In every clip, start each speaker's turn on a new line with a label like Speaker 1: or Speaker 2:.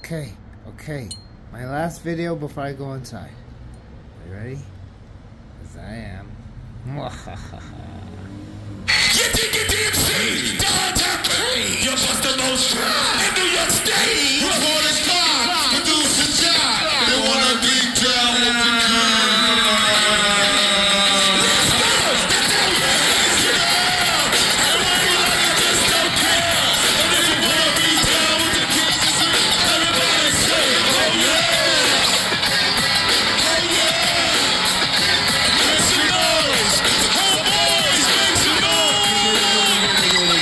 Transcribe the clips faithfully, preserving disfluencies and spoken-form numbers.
Speaker 1: Okay, okay. My last video before I go inside. Are you ready? Because I am.
Speaker 2: You think you D M C, downtown pain. You're the most in New York State. Report is live, produce a job. They wanna be down with the king. Let's go! That's how you is it all. Everybody just don't care. And if you wanna be down with the king, everybody say, oh yeah. Oh yeah. Make some noise. Homeboys, make some noise.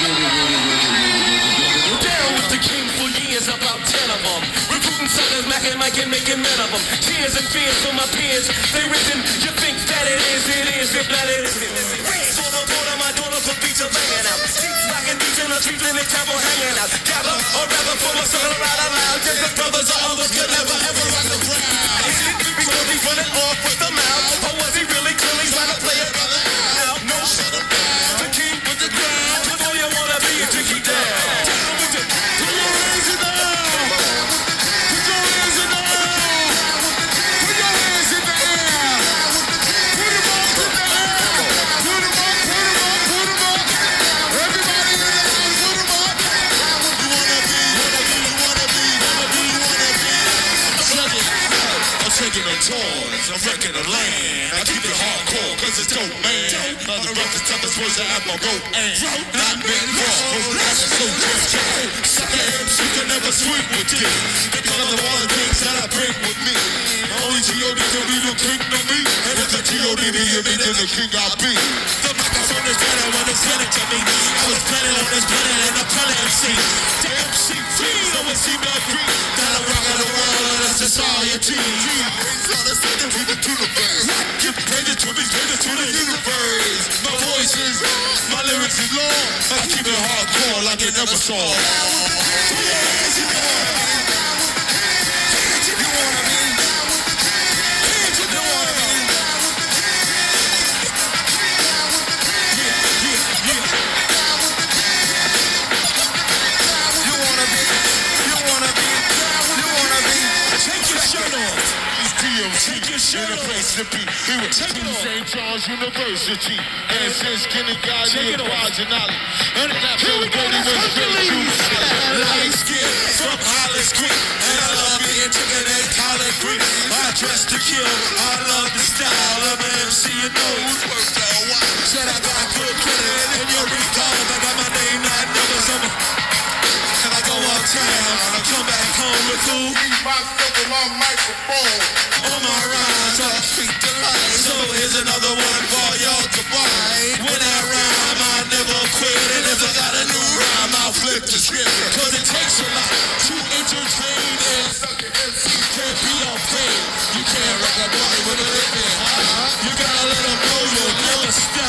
Speaker 2: Down with the king for years, about ten of them. Recruiting suckers, macking, making, making men of them. Tears and fears for my peers. They written, you think that it is, it is, if that it is. Race for the border, my daughter for beats are banging out. Keep rocking beats in the streets and they travel hanging out. Gather, or rather for my son, right out loud. Just the brothers or others could never ever rock the crowd. Is it because he's running off with the mouth? Or was he really clearly trying to play a brother out? No, shut him down. The king with the ground. Before you wanna be a tricky down. Down with the, put your hands in the air. Put your hands in the air. Put your hands in the air. Put them up in the air. Put them up, put them up, put them up. Everybody in the house, put them up. You wanna be, wanna be, you wanna be, wanna be, you wanna be. I'm taking, I'm taking the toys. I'm wrecking the land. I keep it hardcore, cause it's dope, man. Not the roughest, toughest words I have my rope and not been wrong. That's so just sucker M C can never swing with this. Because of all the things that I bring with me. Only G O D can be the king to me. And if the G O D be me, then the king I'll be. The microphone is better when it's sent to me. I was planning on this planet and I'm telling M C. The M C free, so it seemed to agree that I'm rocking the world and it's society. It's all the same to the universe. Give praise to me, praise to the universe. My voice is, my lyrics is long. I keep it hardcore like you never saw. Put your hands in the air. Hands if you wanna be. Hands if you wanna be. Yeah, yeah, yeah. You wanna be, you wanna be, you wanna be. Take your shirt off. D M C, take your shirt off. To be. He was taking Saint John's University. And since kindergarten, he was marginally. And after the body was straight to light skin from Hollis Creek. And I love being chicken and collard green. I dress to kill. I love the style of an M C. You know who's worked out wild. Said I got good credit and you recall. I got my name, not never summer. And I go uptown. I come back home with who? Eat myself with my microphone. On my rhymes, I speak the light. So here's another one for y'all to buy. When I rhyme, I never quit. And if I got a new rhyme, I'll flip the script. Cause it takes a lot to entertain. And sucker M C can't be on pain. You can't rock a body with a living. You gotta let them know you'll never stop.